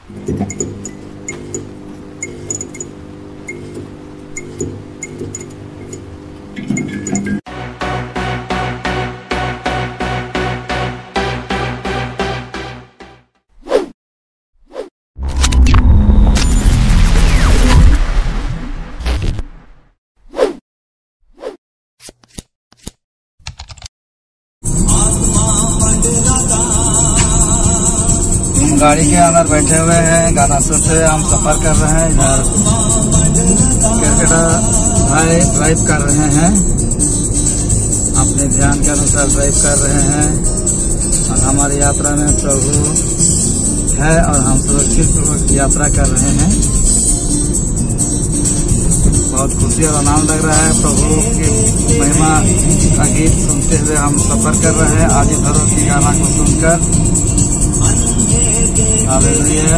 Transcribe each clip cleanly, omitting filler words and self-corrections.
गाड़ी के अंदर बैठे हुए हैं, गाना सुनते हम सफर कर रहे हैं। इधर क्रिकेटर भाई ड्राइव कर रहे हैं, अपने ध्यान के अनुसार ड्राइव कर रहे हैं और हमारी यात्रा में प्रभु है और हम सुरक्षित पूर्वक यात्रा कर रहे हैं। बहुत खुशी और आनंद लग रहा है। प्रभु की महिमा का गीत सुनते हुए हम सफर कर रहे हैं। आदि धरो की गाना को सुनकर हालेलुया।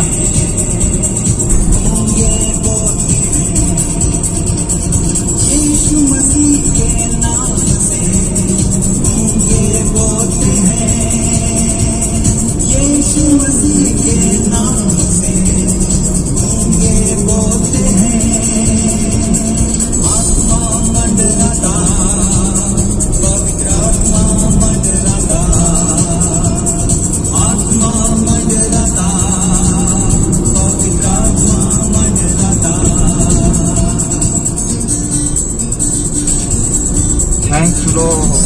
यीशु मसीह के नाम से गूंगे बोलते हैं, यीशु मसीह के नाम से गूंगे बोलते हैं। आत्मा मंडराता, पवित्र आत्मा मंडराता, आत्मा मंडराता, पवित्र आत्मा मंडराता। Thank you lord.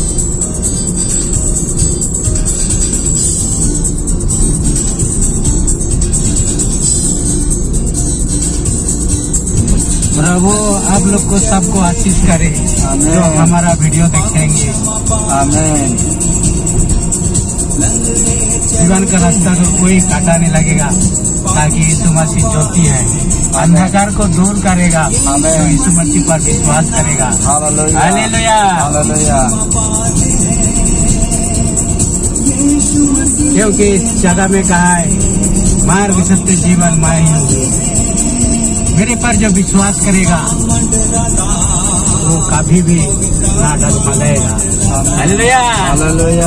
प्रभु आप लोग को सबको आशीष करे जो हमारा वीडियो देखेंगे। आमीन। जीवन का रास्ता को कोई काटा नहीं लगेगा, ताकि यीशु मसीह ज्योति है, अंधकार को दूर करेगा। तो यीशु मसीह पर विश्वास करेगा। Hallelujah hallelujah. क्योंकि इस जगह में कहा है मार्ग सत्य जीवन मैं ही हूँ। मेरे पर जो विश्वास करेगा वो कभी भी ना डगमगाएगा। Hallelujah hallelujah.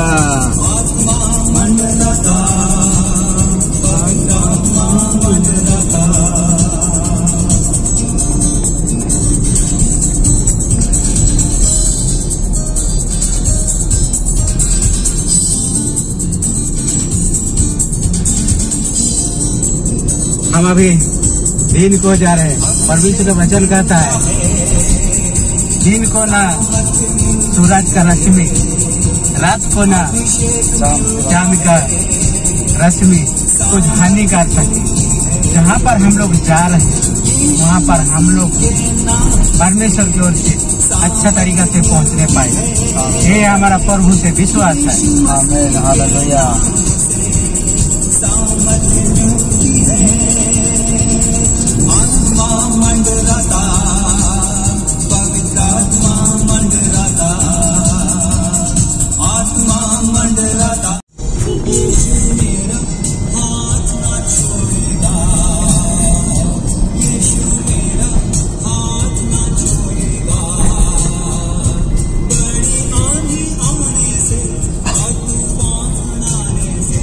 हम अभी दिन को जा रहे हैं। परमेश्वर का वचन कहता है दिन को ना सूरज का रश्मि, रात को ना चांद का रश्मि कुछ हानि कर सके। जहाँ पर हम लोग जा रहे हैं वहाँ पर हम लोग परमेश्वर की ओर से अच्छा तरीका से पहुँचने पाए। ये हमारा प्रभु से विश्वास है। आमीन हालेलुया। मंडराता, पवित्र आत्मा मंडराता, आत्मा मंडराता। यीशु मेरा हाथ ना छोड़ेगा, यीशु मेरा हाथ ना छोड़ेगा। बड़ी आंधी आने से, तूफान आने से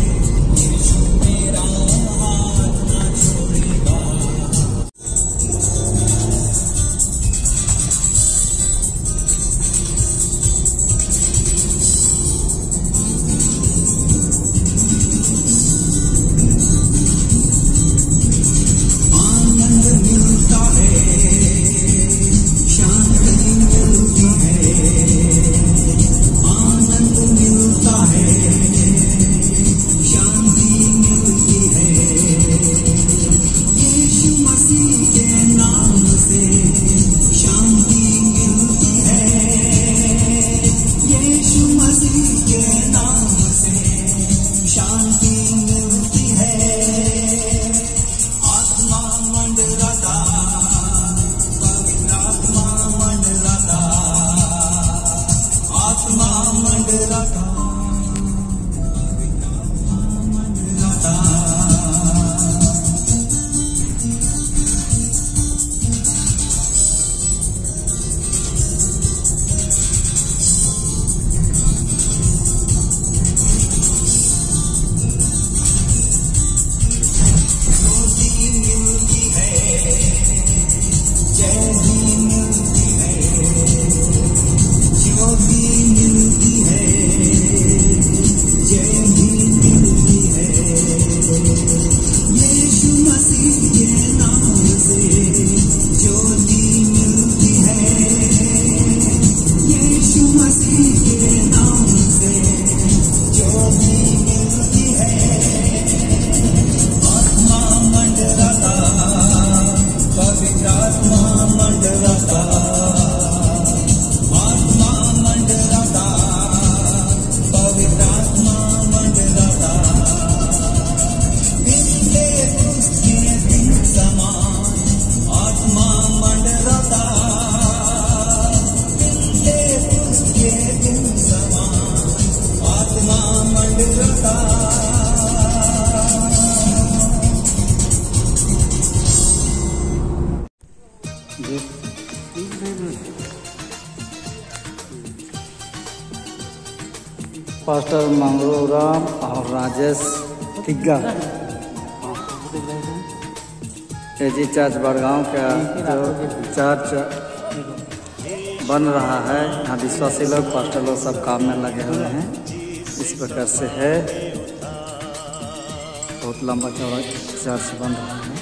पास्टर मंगरू राम और राजेश तिग्गा एजी चर्च बड़गांव का जो चर्च बन रहा है, यहाँ विश्वासी लोग पास्टर लोग सब काम में लगे हुए हैं। इस प्रकार से है, बहुत लंबा चौड़ा चर्च बन रहा है।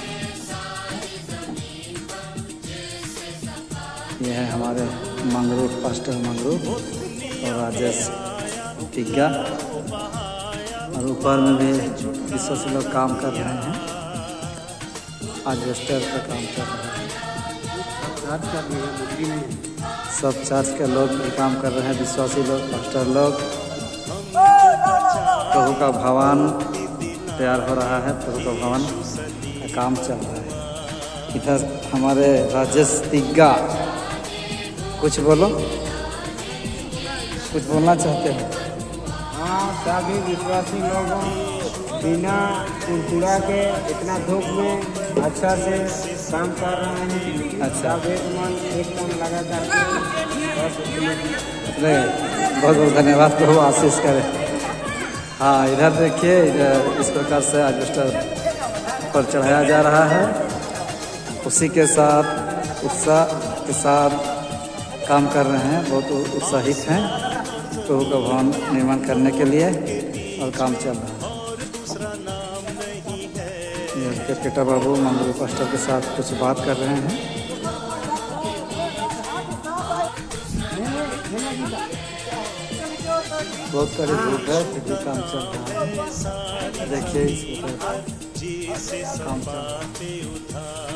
यह है हमारे मंगरू, पास्टर मंगरू और राजेश तिग्गा, और ऊपर में भी विश्वासी लोग काम कर रहे हैं। एल्वेस्टर का काम कर रहे हैं। सब चर्च के लोग भी काम कर रहे हैं, विश्वासी लोग, पास्टर लोग। प्रभु का भवन तैयार हो रहा है, प्रभु का भवन का काम चल रहा है। इधर हमारे राजेश तिग्गा, कुछ बोलो, कुछ बोलना चाहते हो? हाँ, सभी विश्वासी लोगों बिना कुरकुरा के इतना धूप में अच्छा से काम कर रहे हैं। अच्छा, एक मन एकदम लगातार बहुत बहुत धन्यवाद, प्रभु आशीष करे। हाँ, इधर देखिए, इधर इस प्रकार से एल्वेस्टर पर चढ़ाया जा रहा है। उसी के साथ उत्साह के साथ काम कर रहे हैं, बहुत उत्साहित हैं प्रभु का भवन निर्माण करने के लिए, और काम चल रहा है। क्रिकेटर बाबू मंगरू पास्टर के साथ कुछ बात कर रहे हैं। बहुत कड़ी धूप है, फिर भी काम चल रहा है। देखिए, इस काम चल रहा है।